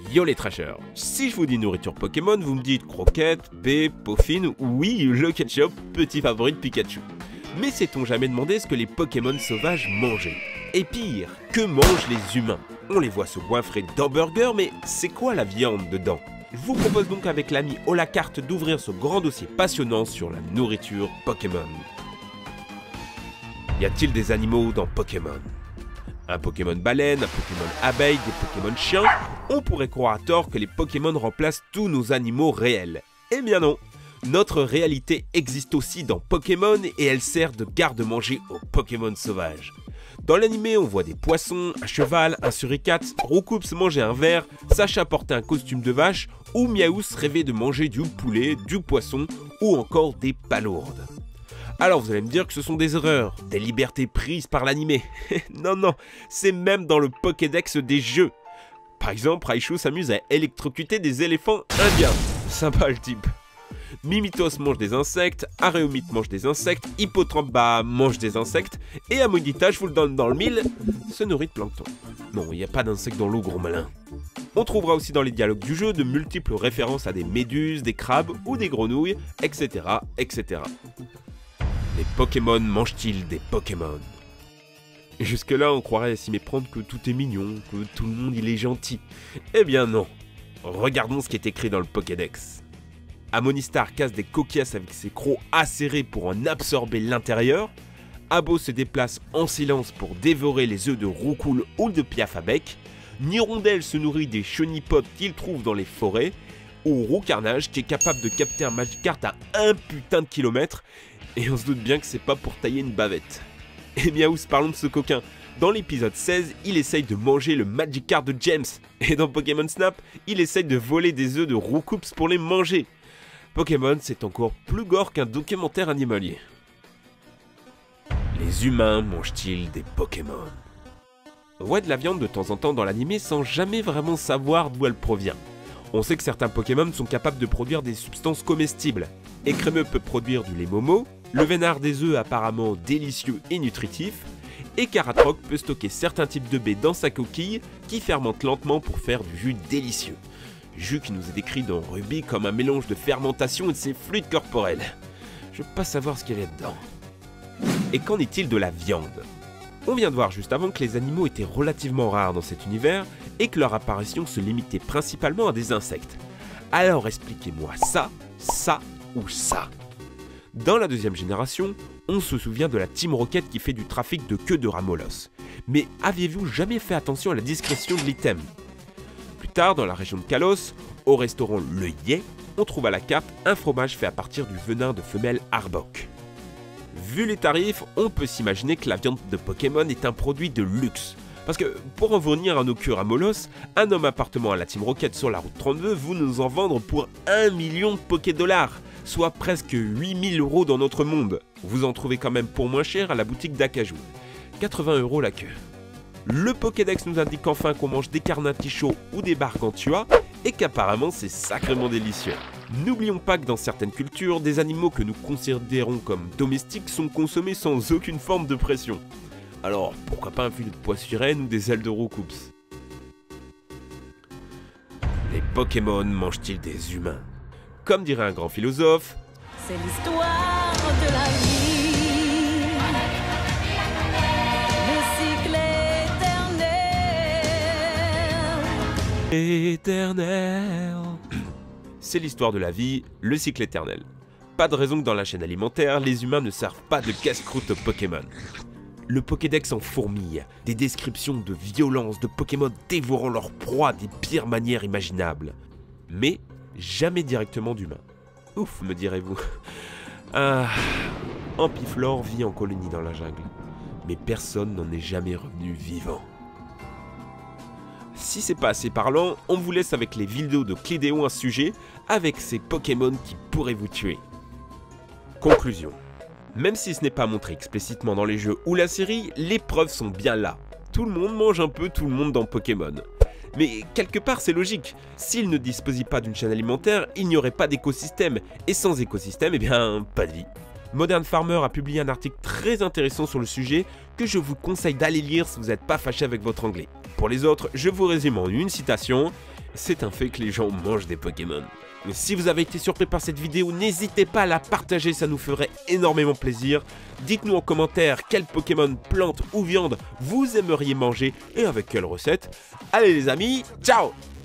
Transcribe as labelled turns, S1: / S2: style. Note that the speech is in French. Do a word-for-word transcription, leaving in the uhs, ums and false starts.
S1: Yo les trashers, si je vous dis nourriture Pokémon, vous me dites croquettes, baies, peaufines, oui, le ketchup, petit favori de Pikachu. Mais s'est-on jamais demandé ce que les Pokémon sauvages mangeaient? Et pire, que mangent les humains? On les voit se goinfrer d'hamburgers, mais c'est quoi la viande dedans? Je vous propose donc avec l'ami Olacarte d'ouvrir ce grand dossier passionnant sur la nourriture Pokémon. Y a-t-il des animaux dans Pokémon? Un Pokémon baleine, un Pokémon abeille, des Pokémon chiens? On pourrait croire à tort que les Pokémon remplacent tous nos animaux réels. Eh bien non! Notre réalité existe aussi dans Pokémon et elle sert de garde-manger aux Pokémon sauvages. Dans l'animé, on voit des poissons, un cheval, un suricate, Roucoups manger un ver, Sacha porter un costume de vache ou Miaous rêver de manger du poulet, du poisson ou encore des palourdes. Alors vous allez me dire que ce sont des erreurs, des libertés prises par l'animé. Non, non, c'est même dans le Pokédex des jeux. Par exemple, Raichu s'amuse à électrocuter des éléphants indiens. Sympa le type. Mimitos mange des insectes, Aréomite mange des insectes, Hippotrampe bah, mange des insectes, et Ammonita, je vous le donne dans le mille, se nourrit de plancton. Non, il n'y a pas d'insectes dans l'eau, gros malin. On trouvera aussi dans les dialogues du jeu de multiples références à des méduses, des crabes ou des grenouilles, et cetera, et cetera. Les Pokémon mangent-ils des Pokémon? Jusque-là, on croirait s'y méprendre que tout est mignon, que tout le monde il est gentil. Eh bien non. Regardons ce qui est écrit dans le Pokédex. Ammonistar casse des coquillasses avec ses crocs acérés pour en absorber l'intérieur. Abo se déplace en silence pour dévorer les œufs de Roucoule ou de Piaf à bec. Nirondelle se nourrit des chenipotes qu'il trouve dans les forêts. Ou Roucarnage qui est capable de capter un Magikarp à un putain de kilomètre. Et on se doute bien que c'est pas pour tailler une bavette. Et Miaous, parlons de ce coquin. Dans l'épisode seize, il essaye de manger le Magikarp de James. Et dans Pokémon Snap, il essaye de voler des œufs de Roucoups pour les manger. Pokémon, c'est encore plus gore qu'un documentaire animalier. Les humains mangent-ils des Pokémon? On voit de la viande de temps en temps dans l'animé sans jamais vraiment savoir d'où elle provient. On sait que certains Pokémon sont capables de produire des substances comestibles. Écrémeux peut produire du lait Momo, le vénard des œufs apparemment délicieux et nutritif, et Caratroc peut stocker certains types de baies dans sa coquille qui fermentent lentement pour faire du jus délicieux. Jus qui nous est décrit dans Ruby comme un mélange de fermentation et de ses fluides corporels. Je veux pas savoir ce qu'il y a dedans. Et qu'en est-il de la viande? On vient de voir juste avant que les animaux étaient relativement rares dans cet univers et que leur apparition se limitait principalement à des insectes. Alors expliquez-moi ça, ça ou ça. Dans la deuxième génération, on se souvient de la Team Rocket qui fait du trafic de queue de Ramolos. Mais aviez-vous jamais fait attention à la discrétion de l'item? Plus tard, dans la région de Kalos, au restaurant Le Yé, on trouve à la carte un fromage fait à partir du venin de femelle Arbok. Vu les tarifs, on peut s'imaginer que la viande de Pokémon est un produit de luxe. Parce que pour en venir à nos queues Ramolos, un homme appartement à la Team Rocket sur la route trente-deux veut nous en vendre pour un million de Pokédollars, soit presque huit mille euros dans notre monde. Vous en trouvez quand même pour moins cher à la boutique d'Acajou. quatre-vingts euros la queue. Le Pokédex nous indique enfin qu'on mange des carnatichos ou des bargantua et qu'apparemment c'est sacrément délicieux. N'oublions pas que dans certaines cultures, des animaux que nous considérons comme domestiques sont consommés sans aucune forme de pression. Alors pourquoi pas un filet de poisson-sirène ou des ailes de Roucoups? Les Pokémon mangent-ils des humains? Comme dirait un grand philosophe,
S2: c'est l'histoire de la vie.
S1: Éternel. C'est l'histoire de la vie, le cycle éternel. Pas de raison que dans la chaîne alimentaire, les humains ne servent pas de casse-croûte aux Pokémon. Le Pokédex en fourmille, des descriptions de violence, de Pokémon dévorant leur proie des pires manières imaginables. Mais jamais directement d'humains. Ouf, me direz-vous. Ah, Ampiflore vit en colonie dans la jungle, mais personne n'en est jamais revenu vivant. Si c'est pas assez parlant, on vous laisse avec les vidéos de Clédéon à ce sujet, avec ces Pokémon qui pourraient vous tuer. Conclusion. Même si ce n'est pas montré explicitement dans les jeux ou la série, les preuves sont bien là. Tout le monde mange un peu tout le monde dans Pokémon. Mais quelque part c'est logique, s'ils ne disposaient pas d'une chaîne alimentaire, il n'y aurait pas d'écosystème, et sans écosystème, eh bien, pas de vie. Modern Farmer a publié un article très intéressant sur le sujet que je vous conseille d'aller lire si vous n'êtes pas fâché avec votre anglais. Pour les autres, je vous résume en une citation. c'est un fait que les gens mangent des Pokémon. Si vous avez été surpris par cette vidéo, n'hésitez pas à la partager, ça nous ferait énormément plaisir. Dites-nous en commentaire quel Pokémon, plante ou viande vous aimeriez manger et avec quelle recette. Allez les amis, ciao!